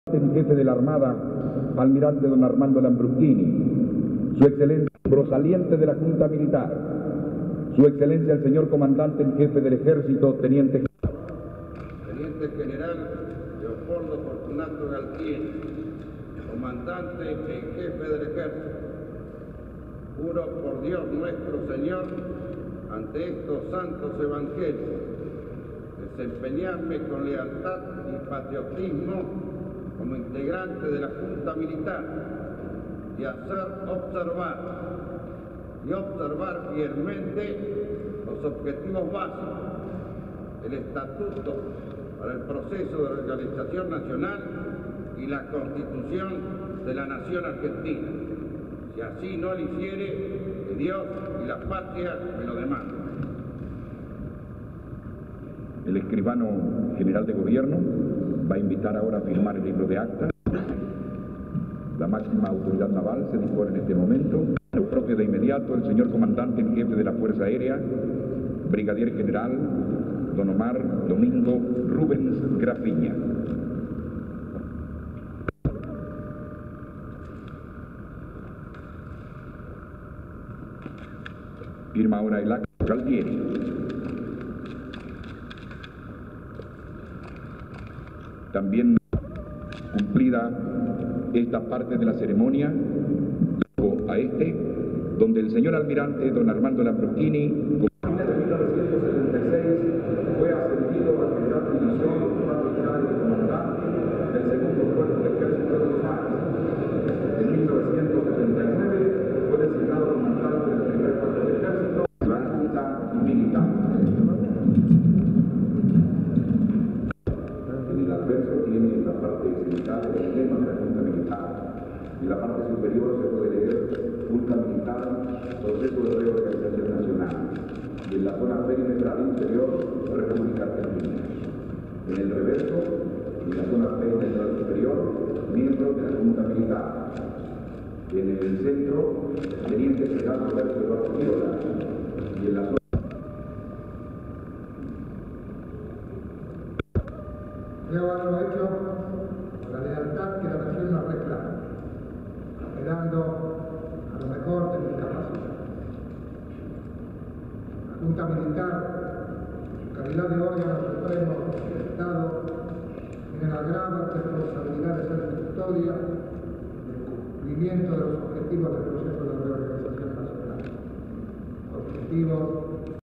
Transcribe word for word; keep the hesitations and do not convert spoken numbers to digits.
El jefe de la Armada, almirante don Armando Lambruschini, su excelencia, miembro saliente de la Junta Militar, su excelencia el señor comandante en jefe del Ejército, teniente Teniente General Leopoldo Fortunato Galtieri, comandante en jefe del Ejército. Juro por Dios nuestro Señor, ante estos santos evangelios, desempeñarme con lealtad y patriotismo como integrante de la Junta Militar y hacer observar y observar fielmente los objetivos básicos, el estatuto para el proceso de organización nacional y la Constitución de la Nación Argentina. Si así no lo hiciere, que Dios y la patria me lo demanden. El escribano general de gobierno va a invitar ahora a firmar el libro de actas. La máxima autoridad naval se dispone en este momento. Lo propio de inmediato el señor comandante en jefe de la Fuerza Aérea, brigadier general don Omar Domingo Rubens Grafiña. Firma ahora el acta Galtieri. También cumplida esta parte de la ceremonia, a este, donde el señor almirante don Armando Lambruschini, en mil novecientos setenta y seis, fue ascendido a general de división, capitán y comandante del segundo cuerpo del Ejército de los Mares. En mil novecientos setenta y nueve fue designado comandante del primer cuerpo del Ejército, la Junta Militar. El adverso tiene la parte central del esquema de la Junta Militar. En la parte superior se puede leer Junta Militar, proceso de reorganización nacional. Y en la zona perimetral interior, República Argentina. En el reverso, en la zona perimetral superior, miembros de la Junta Militar. En el centro, teniente general Roberto Eduardo Quiroga. Y en la zona Creo haberlo hecho con la lealtad que la nación nos reclama, apelando a lo mejor de mi capacidad. La Junta Militar, en su calidad de órgano supremo del Estado, tiene la grave responsabilidad de ser custodia del cumplimiento de los objetivos del proceso de reorganización nacional. Objetivos